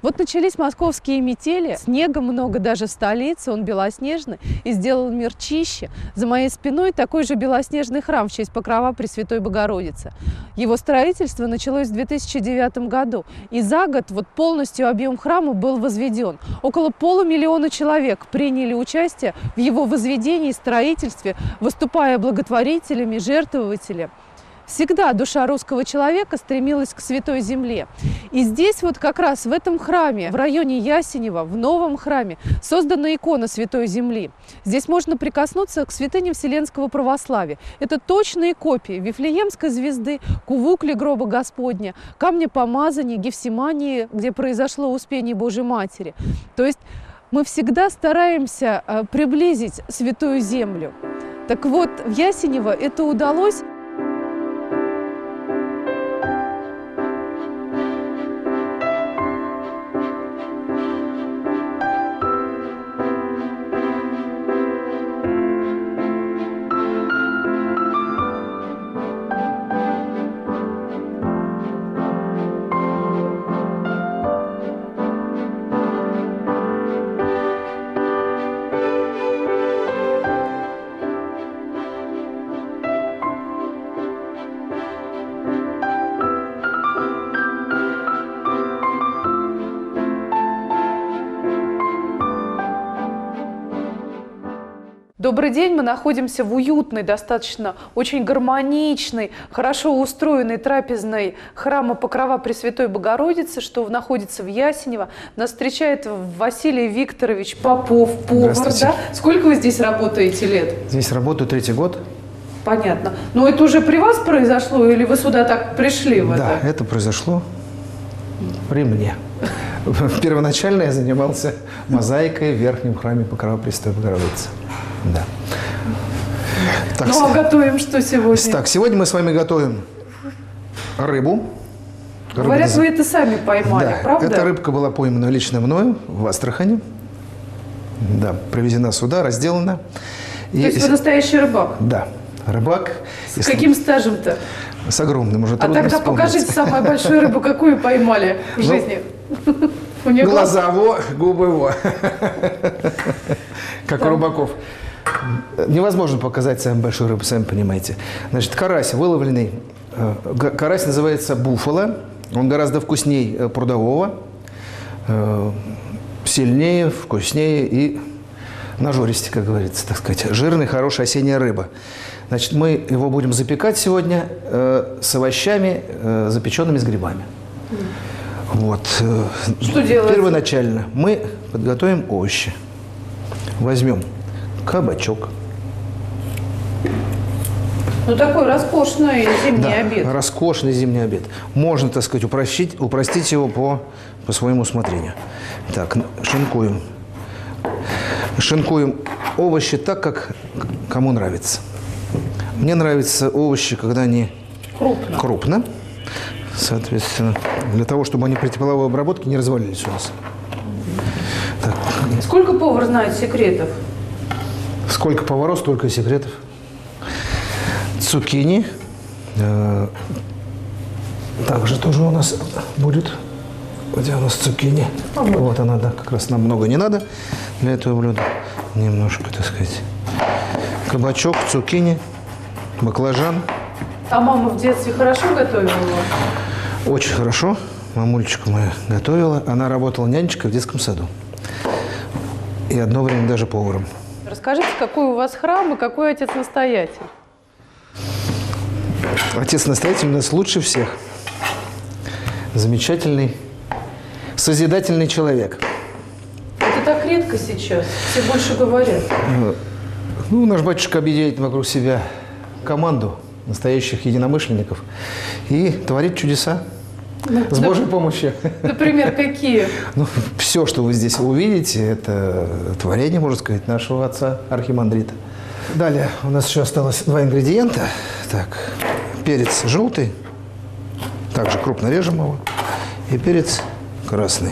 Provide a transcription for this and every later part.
Вот начались московские метели, снега много даже в столице, он белоснежный и сделал мир чище. За моей спиной такой же белоснежный храм в честь Покрова Пресвятой Богородицы. Его строительство началось в 2009 году, и за год полностью объем храма был возведен. Около 500 000 человек приняли участие в его возведении и строительстве, выступая благотворителями, жертвователями. Всегда душа русского человека стремилась к Святой Земле. И здесь как раз в этом храме, в районе Ясенева, в новом храме, создана икона Святой Земли. Здесь можно прикоснуться к святыням Вселенского православия. Это точные копии Вифлеемской звезды, Кувукли гроба Господня, камня помазания, Гефсимании, где произошло Успение Божьей Матери. То есть мы всегда стараемся приблизить Святую Землю. Так вот, в Ясенево это удалось. Добрый день, мы находимся в уютной, достаточно очень гармоничной, хорошо устроенной трапезной храма Покрова Пресвятой Богородицы, что находится в Ясенево. Нас встречает Василий Викторович Попов, повар. Да? Сколько вы здесь работаете лет? Здесь работаю 3-й год. Понятно. Но это уже при вас произошло или вы сюда так пришли? Да, это произошло при мне. Первоначально я занимался мозаикой в верхнем храме Покрова Пресвятой Богородицы. Да. Так, ну, а готовим что сегодня? Так, сегодня мы с вами готовим рыбу. Говорят, вы это сами поймали, да, правда? Эта рыбка была поймана лично мною в Астрахани. Да, привезена сюда, разделана. То есть вы настоящий рыбак? Да, рыбак. С каким стажем-то? С огромным, уже трудно тогда вспомнить. Покажите самую большую рыбу, какую поймали в жизни. Глаза во, губы во. Как у рыбаков. Невозможно показать самую большую рыбу, сами понимаете. Значит, карась выловленный. Карась называется буфало. Он гораздо вкуснее прудового. Сильнее, вкуснее и нажористее, как говорится, так сказать. Жирная, хорошая осенняя рыба. Значит, мы его будем запекать сегодня с овощами, запеченными с грибами. Вот. Что делать? Первоначально мы подготовим овощи. Возьмем кабачок. Ну, такой роскошный зимний обед. Роскошный зимний обед. Можно, так сказать, упростить его по своему усмотрению. Так, шинкуем. Шинкуем овощи так, как кому нравится. Мне нравятся овощи, когда они крупно. Соответственно, для того, чтобы они при тепловой обработке не развалились у нас. Так. Сколько повар знает секретов? Сколько поваров, столько и секретов. Цукини. Также тоже у нас будет. Где у нас цукини? Вот она, да, как раз нам много не надо для этого блюда. Немножко, так сказать. Кабачок, цукини, баклажан. А мама в детстве хорошо готовила? Очень хорошо. Мамульчика моя готовила. Она работала нянечкой в детском саду. И одно время даже поваром. Расскажите, какой у вас храм и какой отец-настоятель? Отец-настоятель у нас лучше всех. Замечательный, созидательный человек. Это так редко сейчас. Все больше говорят. Ну, наш батюшка объединяет вокруг себя команду настоящих единомышленников и творит чудеса с Божьей помощью. Например, какие? Ну, все, что вы здесь увидите, это творение, можно сказать, нашего отца архимандрита. Далее у нас еще осталось 2 ингредиента. Так, перец желтый, также крупно режем его, и перец красный.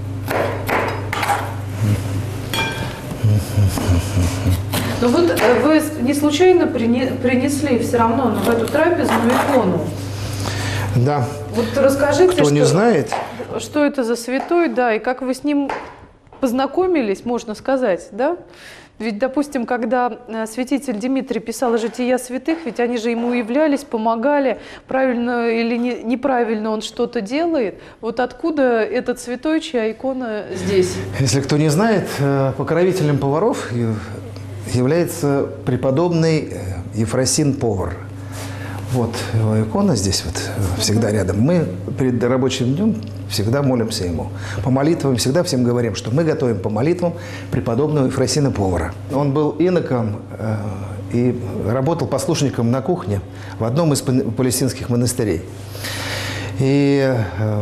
Ну вот вы не случайно принесли все равно в эту трапезную икону? Да. Вот расскажите, Кто не знает, что это за святой, да, и как вы с ним познакомились, можно сказать, да? Ведь, допустим, когда святитель Димитрий писал «Жития святых», ведь они же ему являлись, помогали, правильно или неправильно он что-то делает. Вот откуда этот святой, чья икона здесь? Если кто не знает, покровителем поваров является преподобный Ефросин Повар. Вот его икона здесь вот всегда рядом. Мы перед рабочим днем всегда молимся ему. По молитвам всегда всем говорим, что мы готовим по молитвам преподобного Ефросина Повара. Он был иноком и работал послушником на кухне в одном из палестинских монастырей. И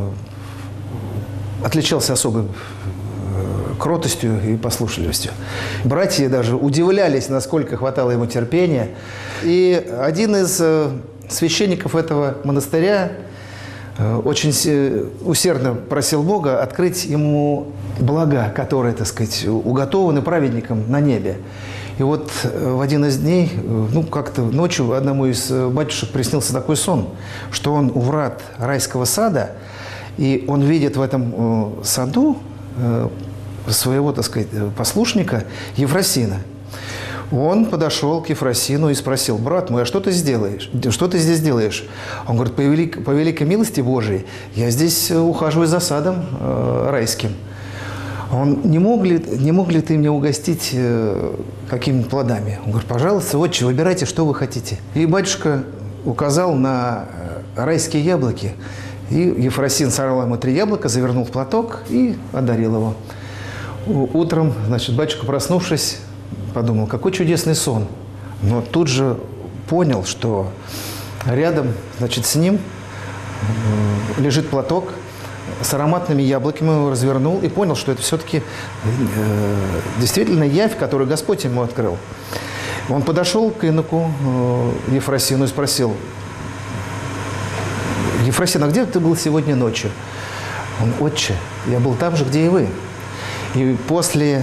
отличался особой кротостью и послушливостью. Братья даже удивлялись, насколько хватало ему терпения. И один из священников этого монастыря очень усердно просил Бога открыть ему блага, которые, так сказать, уготованы праведникам на небе. И вот в один из дней, ну, как-то ночью одному из батюшек приснился такой сон, что он у врат райского сада, и он видит в этом саду своего, так сказать, послушника Ефросина. Он подошел к Ефросину и спросил: брат мой, а что ты сделаешь? Что ты здесь делаешь? Он говорит: по великой милости Божией я здесь ухаживаю за садом райским. Он: не мог ли ты меня угостить какими-нибудь плодами? Он говорит: пожалуйста, отче, выбирайте, что вы хотите. И батюшка указал на райские яблоки. И Ефросин сорвал ему 3 яблока, завернул в платок и одарил его. Утром, значит, батюшка, проснувшись, подумал: какой чудесный сон. Но тут же понял, что рядом, значит, с ним лежит платок с ароматными яблоками. Он его развернул и понял, что это все-таки действительно явь, которую Господь ему открыл. Он подошел к иноку Ефросину и спросил: Ефросин, а где ты был сегодня ночью? Он: отче, я был там же, где и вы. И после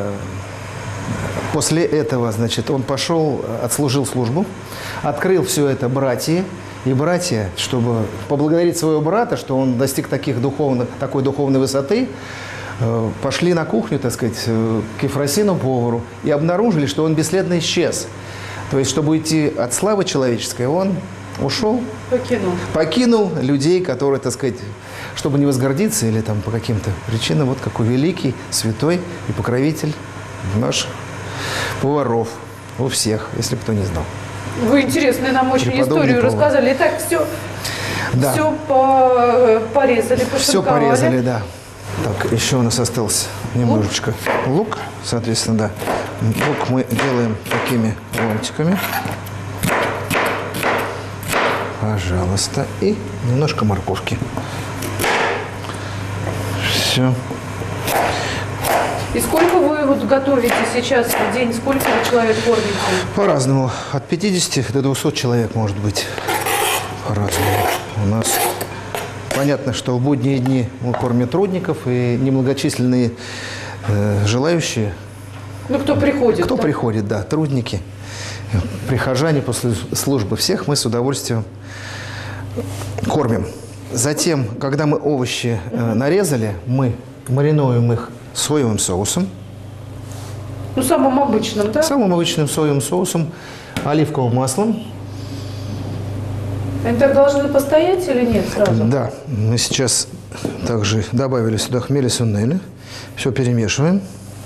этого, значит, он пошел, отслужил службу, открыл все это братья. И братья, чтобы поблагодарить своего брата, что он достиг такой духовной высоты, пошли на кухню, так сказать, к Ефросину Повару и обнаружили, что он бесследно исчез. То есть, чтобы уйти от славы человеческой, он ушел, покинул людей, которые, так сказать, чтобы не возгордиться или там по каким-то причинам, вот какой великий, святой и покровитель наших поваров, у всех, если кто не знал. Вы интересную нам очень историю рассказали. Итак, все, да. Все порезали, пошинковали. Все порезали, да. Так, еще у нас остался немножечко лук, соответственно, да. Лук мы делаем такими ломтиками. Пожалуйста. И немножко морковки. Все. И сколько вы вот готовите сейчас в день? Сколько вы человек кормите? По-разному. От 50 до 200 человек, может быть. По-разному. У нас понятно, что в будние дни мы кормим трудников и немногочисленные желающие. Ну, кто приходит. Кто приходит, да, трудники, прихожане после службы. Всех мы с удовольствием кормим. Затем, когда мы овощи нарезали, мы маринуем их соевым соусом. Ну, самым обычным, да? Самым обычным соевым соусом, оливковым маслом. Они так должны постоять или нет сразу? Да. Мы сейчас также добавили сюда хмели сунели. Все перемешиваем.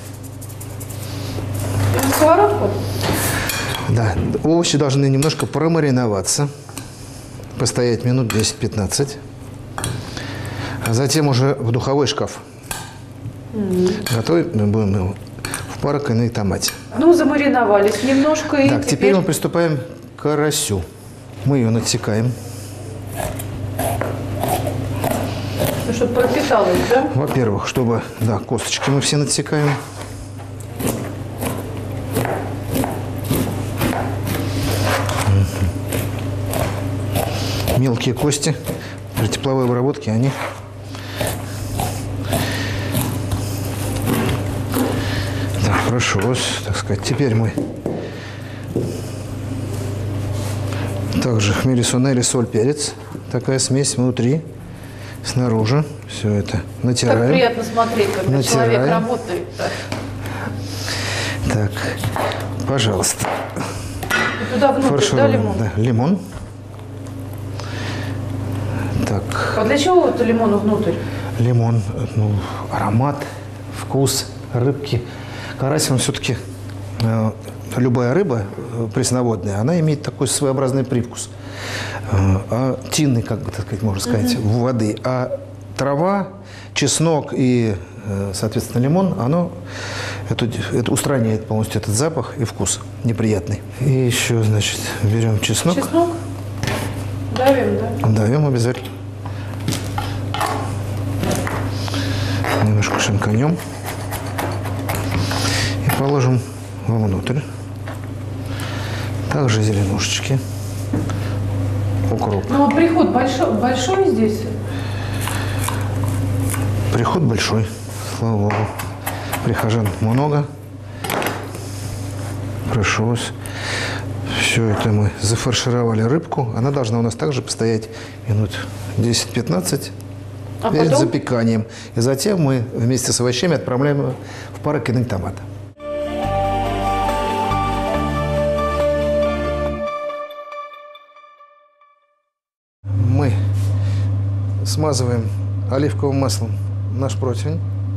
В сковородку? Да. Овощи должны немножко промариноваться. Постоять минут 10-15. А затем уже в духовой шкаф. Готовить мы будем его в парокойной томате. Ну, замариновались немножко. И так, теперь мы приступаем к карасю. Мы ее натекаем. Ну, чтобы пропиталось, да? Во-первых, чтобы, да, косточки мы все натекаем. Мелкие кости при тепловой обработке, они хорошо, так сказать. Теперь мы также хмели сунели, соль, перец. Такая смесь внутри снаружи. Все это натираем. Так приятно смотреть, когда человек работает. Так, пожалуйста. И туда внутрь, да, лимон? Да, лимон. Так. А для чего вот лимону внутрь? Лимон, ну, аромат, вкус рыбки. Карась, он все-таки, любая рыба пресноводная, она имеет такой своеобразный привкус. Тинный, как бы, так сказать, можно сказать, воды. А трава, чеснок и, соответственно, лимон, оно это устраняет полностью этот запах и вкус неприятный. И еще, значит, берем чеснок. Чеснок? Давим, да? Давим обязательно. Немножко шинканем. И положим вовнутрь. Также зеленушечки. Укроп. Ну, а приход большой здесь? Приход большой, слава богу. Прихожан много. Прошу вас. Все это мы зафаршировали рыбку. Она должна у нас также постоять минут 10-15 перед запеканием. И затем мы вместе с овощами отправляем ее в парокинуть томата. Мы смазываем оливковым маслом наш противень.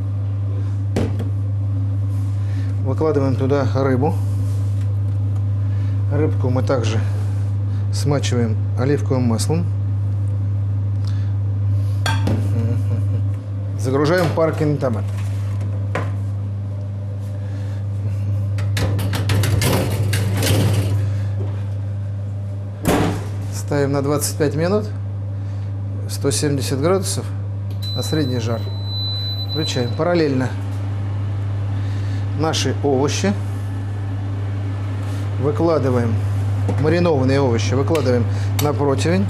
Выкладываем туда рыбу. Рыбку мы также смачиваем оливковым маслом. Загружаем парокинуть томат. Ставим на 25 минут, 170 градусов на средний жар. Включаем. Параллельно наши овощи выкладываем, маринованные овощи выкладываем на противень.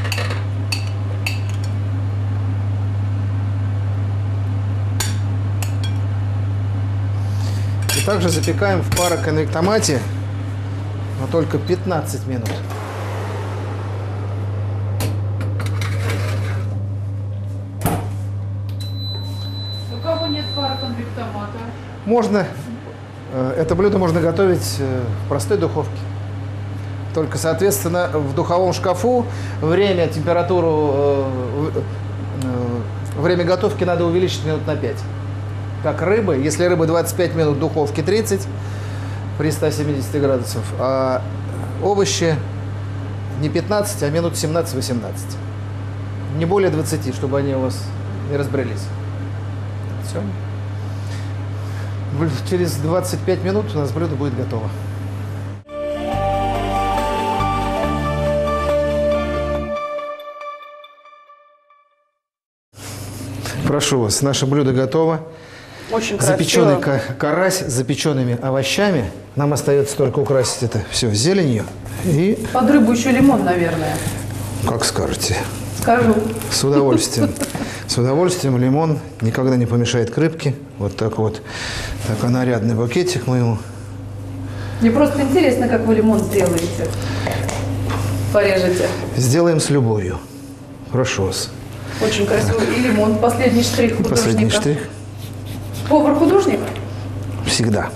И также запекаем в парокинуть томате, но только 15 минут. У кого нет парокинуть томата? Можно, это блюдо можно готовить в простой духовке. Только, соответственно, в духовом шкафу температуру, время готовки надо увеличить минут на 5. Как рыба. Если рыба 25 минут в духовке, 30 при 170 градусов. А овощи не 15, а минут 17-18. Не более 20, чтобы они у вас не разбрелись. Все. Через 25 минут у нас блюдо будет готово. Прошу вас, наше блюдо готово. Очень красиво. Запеченный карась с запеченными овощами. Нам остается только украсить это все зеленью. И... Под рыбу еще лимон, наверное. Как скажете. Скажу. С удовольствием. С удовольствием. Лимон никогда не помешает к рыбке. Вот так вот. Такой нарядный букетик мы ему. Мне просто интересно, как вы лимон сделаете. Порежете. Сделаем с любовью. Прошу вас. Очень красиво. И лимон. Последний штрих художника. Последний штрих. Повар-художник? Всегда.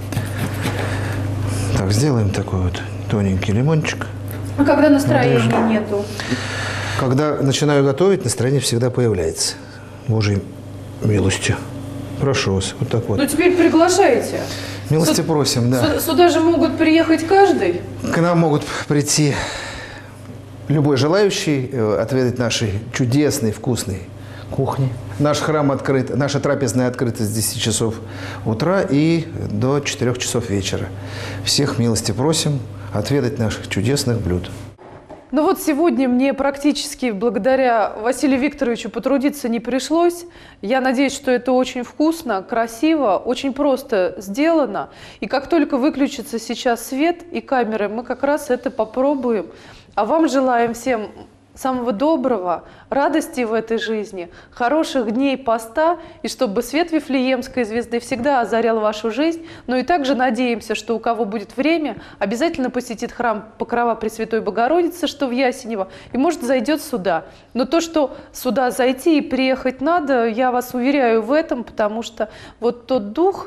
Так, сделаем такой вот тоненький лимончик. А когда настроения нету? Когда начинаю готовить, настроение всегда появляется. Божьей милостью. Прошу вас. Вот так вот. Ну, теперь приглашайте. Милости просим, да. Сюда же могут приехать каждый. К нам могут прийти любой желающий отведать нашей чудесной, вкусной кухни. Наш храм открыт, наша трапезная открыта с 10 часов утра и до 4 часов вечера. Всех милости просим отведать наших чудесных блюд. Ну вот сегодня мне практически благодаря Василию Викторовичу потрудиться не пришлось. Я надеюсь, что это очень вкусно, красиво, очень просто сделано. И как только выключится сейчас свет и камеры, мы как раз это попробуем. А вам желаем всем самого доброго, радости в этой жизни, хороших дней поста, и чтобы свет Вифлеемской звезды всегда озарял вашу жизнь. Но и также надеемся, что у кого будет время, обязательно посетит храм Покрова Пресвятой Богородицы, что в Ясенево, и, может, зайдет сюда. Но то, что сюда зайти и приехать надо, я вас уверяю в этом, потому что вот тот дух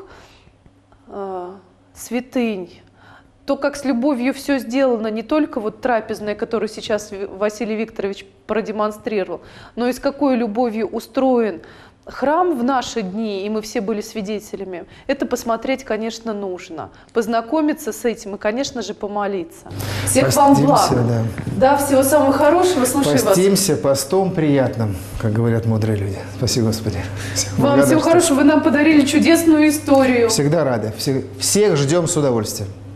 святынь, то, как с любовью все сделано, не только вот трапезная, которую сейчас Василий Викторович продемонстрировал, но и с какой любовью устроен храм в наши дни, и мы все были свидетелями, это посмотреть, конечно, нужно. Познакомиться с этим и, конечно же, помолиться. Всех вам благ. Да. Да, всего самого хорошего. Слушаю вас. Постимся постом приятным, как говорят мудрые люди. Спасибо, Господи. Вам всего хорошего. Вы нам подарили чудесную историю. Всегда рады. Всех ждем с удовольствием.